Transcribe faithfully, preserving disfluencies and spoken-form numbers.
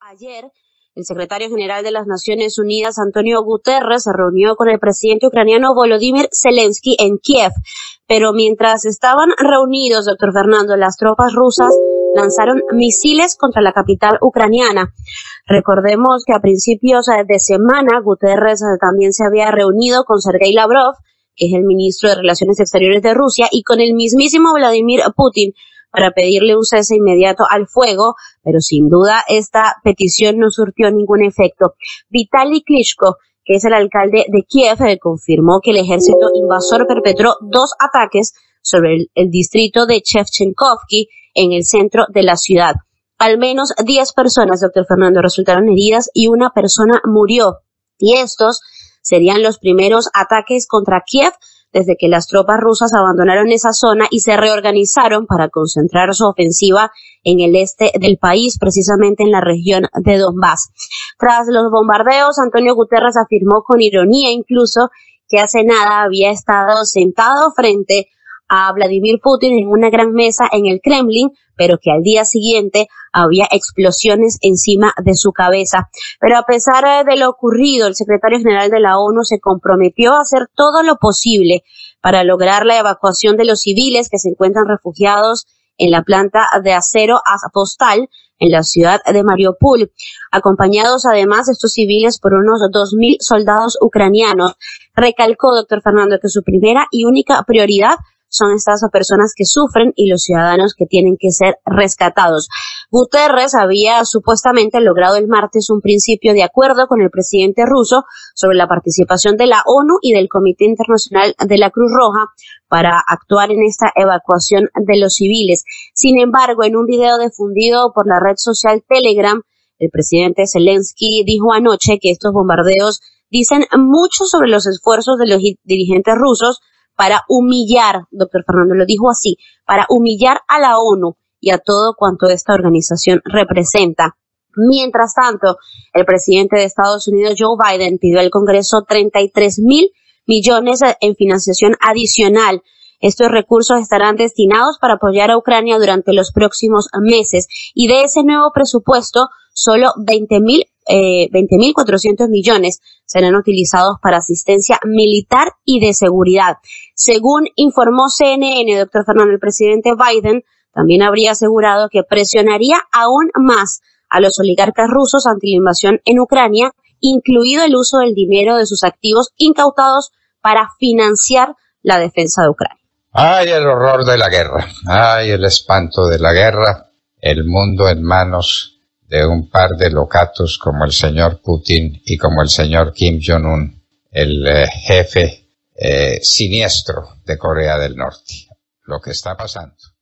Ayer, el secretario general de las Naciones Unidas, Antonio Guterres, se reunió con el presidente ucraniano Volodymyr Zelensky en Kiev. Pero mientras estaban reunidos, doctor Fernando, las tropas rusas lanzaron misiles contra la capital ucraniana. Recordemos que a principios de semana Guterres también se había reunido con Sergei Lavrov, que es el ministro de Relaciones Exteriores de Rusia, y con el mismísimo Vladimir Putin, para pedirle un cese inmediato al fuego, pero sin duda esta petición no surtió ningún efecto. Vitaly Klitschko, que es el alcalde de Kiev, eh, confirmó que el ejército invasor perpetró dos ataques sobre el, el distrito de Shevchenkovsky en el centro de la ciudad. Al menos diez personas, doctor Fernando, resultaron heridas y una persona murió. Y estos serían los primeros ataques contra Kiev desde que las tropas rusas abandonaron esa zona y se reorganizaron para concentrar su ofensiva en el este del país, precisamente en la región de Donbass. Tras los bombardeos, Antonio Guterres afirmó con ironía incluso que hace nada había estado sentado frente a Vladimir Putin en una gran mesa en el Kremlin, pero que al día siguiente había explosiones encima de su cabeza. Pero a pesar de lo ocurrido, el secretario general de la ONU se comprometió a hacer todo lo posible para lograr la evacuación de los civiles que se encuentran refugiados en la planta de acero Azovstal, en la ciudad de Mariupol, acompañados además estos civiles por unos dos mil soldados ucranianos. Recalcó, doctor Fernando, que su primera y única prioridad son estas personas que sufren y los ciudadanos que tienen que ser rescatados. Guterres había supuestamente logrado el martes un principio de acuerdo con el presidente ruso sobre la participación de la ONU y del Comité Internacional de la Cruz Roja para actuar en esta evacuación de los civiles. Sin embargo, en un video difundido por la red social Telegram, el presidente Zelensky dijo anoche que estos bombardeos dicen mucho sobre los esfuerzos de los dirigentes rusos para humillar, doctor Fernando, lo dijo así, para humillar a la ONU y a todo cuanto esta organización representa. Mientras tanto, el presidente de Estados Unidos, Joe Biden, pidió al Congreso treinta y tres mil millones en financiación adicional. Estos recursos estarán destinados para apoyar a Ucrania durante los próximos meses. Y de ese nuevo presupuesto, solo veinte mil Eh, veinte mil cuatrocientos millones serán utilizados para asistencia militar y de seguridad. Según informó C N N, doctor Fernando, el presidente Biden también habría asegurado que presionaría aún más a los oligarcas rusos ante la invasión en Ucrania, incluido el uso del dinero de sus activos incautados para financiar la defensa de Ucrania. ¡Ay, el horror de la guerra! ¡Ay, el espanto de la guerra! El mundo en manos de un par de locatos como el señor Putin y como el señor Kim Jong-un, el eh, jefe eh, siniestro de Corea del Norte. Lo que está pasando.